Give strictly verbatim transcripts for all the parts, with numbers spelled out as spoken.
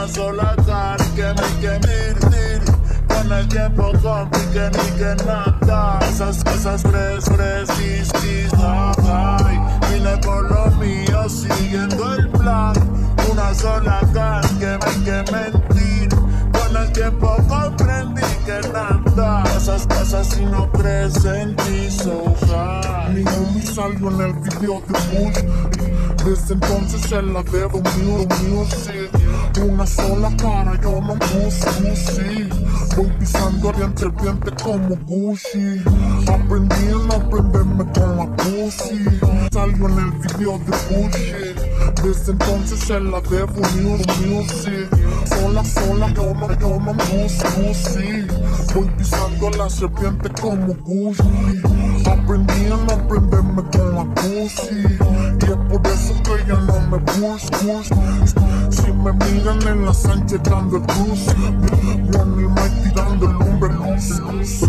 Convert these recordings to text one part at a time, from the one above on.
sola cara que me que mir, con el tiempo complique ni que nada. Esas cosas fres, fresquis, ay, vine por lo mío siguiendo el plan. Una sola cara que me que mentir. Con el tiempo comprendí que nada. Esas cosas si no crees en ti, so high. Mi homie salió en el video de Bush. Desde entonces se la debo mío, mío, sí. Una sola cara, yo no busco, sí. Voy pisando el serpiente como Gucci. Aprendí a no prenderme con la pussy. Salió en el video de Bullshit. Desde entonces se la debo mío, mío, sí. Sola, sola, yo no, yo no busco, sí. Voy pisando la serpiente como Gucci. Aprendí a no prenderme con la pussy. Y es por eso que ya no me busco. Si me miran en la Sánchez dando el cruce, Ronnie Mike tirando el lumbre luz.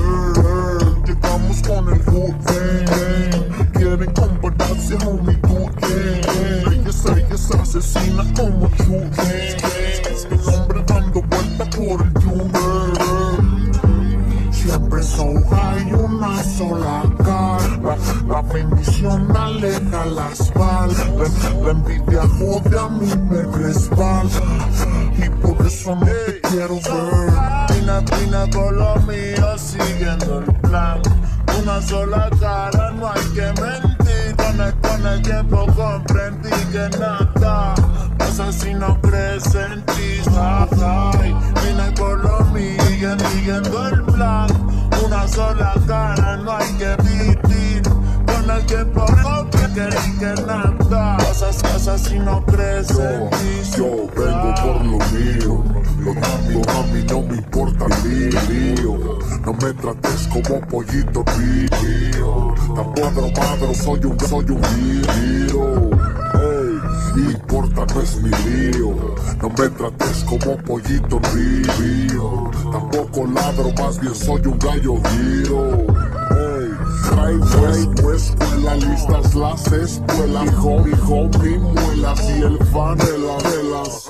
Llegamos con el hood gang. Quieren compararse, homie, tú yeah. Ella es, ella es asesina como tú yeah. Mi nombre dando vuelta por el jungla. Siempre so high, una sola cara. La bendición aleja las balas. La, la envidia jode a mí me respalda. Y por eso no te quiero ver. Pina, pina por lo mío siguiendo el plan. Una sola cara, no hay que mentir. Con el, con el tiempo comprendí que nada pasa si no crees en ti. Ay, vine por lo mío siguiendo el plan. Una sola cara, no hay que mentir. Con el tiempo comprendí que nada cosas, cosas si no crees en ti. Yo vengo por lo mío. Lo mío a mí no me importa el lío. No me trates como pollito río. Tampoco madro, soy un, soy un lío. Hey, importa no es mi lío. No me trates como pollito río. Tampoco ladro, más bien soy un gallo giro. Hey, trae fue escuela, listas las escuelas. Hijo, hijo, mi muelas y el fan de las velas.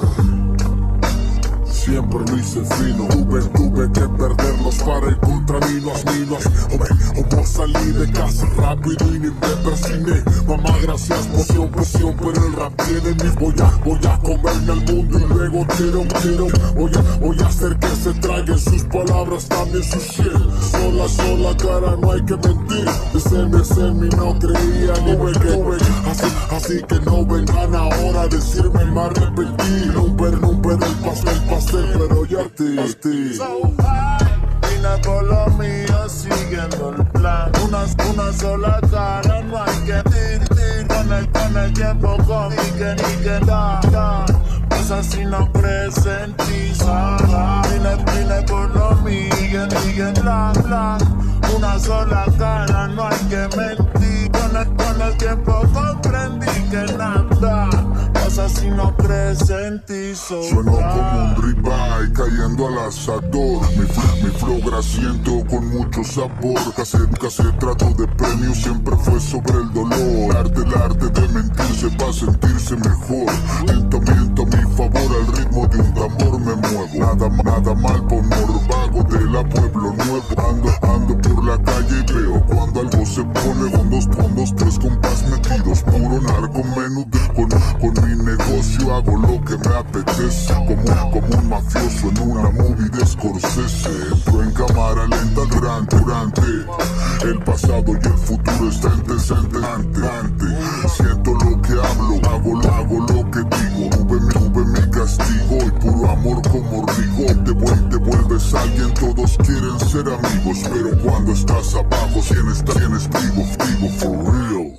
Siempre lo hice fino, tuve, tuve que perderlos para encontrar minos, minos. Como salí de casa rápido y ni me persiné. Mamá, gracias, poción, poción, pero el rap tiene mis. Voy a, voy a comerme al mundo y luego tiro, tiro. Voy a, voy a hacer que se traguen sus palabras, también su shit. Sola, sola cara, no hay que mentir. Ese ese mí no creía, ni me tuve. Así, así que no vengan ahora a decirme me arrepentí. No ver, no ver el pastel, pastel. Pero ya te, te. So high, vine por lo mío siguiendo el plan. Una, una sola cara, no hay que mentir. Con el, con el tiempo con ni que ni que da, da. Pasa si no crees en ti. Vine, vine por lo mío siguiendo plan, plan. Una sola cara, no hay que mentir. Con el, con el tiempo comprendí que nada pasa si no crees en ti. So sueno como un ribeye cayendo al asador. Mi, mi flow grasiento con mucho sabor. Casi, casi trato de premio siempre fue sobre el dolor. Arte, el arte de mentirse para sentirse mejor. Miento, miento a mi favor, al ritmo de un tambor me muevo. Nada, nada mal por morvago de la Pueblo Nuevo. Ando, ando por la calle y veo cuando algo se pone con dos fondos, tres compas metidos. Puro narco menú con, con mi negocio hago lo que me apetece. Como, como un mafioso en una movie de Scorsese. Entro en cámara lenta durante, durante. El pasado y el futuro están decentes ante, ante. Siento lo que hablo, hago, hago lo que digo. Tuve mi, tuve mi castigo y puro amor como Rigo. Te, vuel, te vuelves alguien, todos quieren ser amigos. Pero cuando estás abajo, tienes, tienes trigo, trigo for real.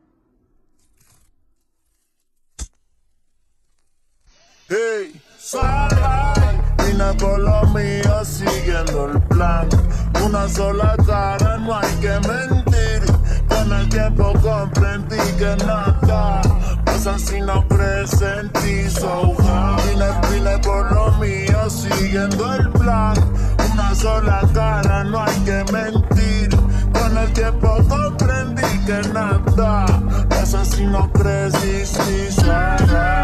Hey, alright, vine por lo mío siguiendo el plan. Una sola cara, no hay que mentir. Con el tiempo comprendí que nada pasa si no crees en ti. So vine, vine por lo mío siguiendo el plan. Una sola cara, no hay que mentir. Con el tiempo comprendí que nada pasa si no crees en ti. So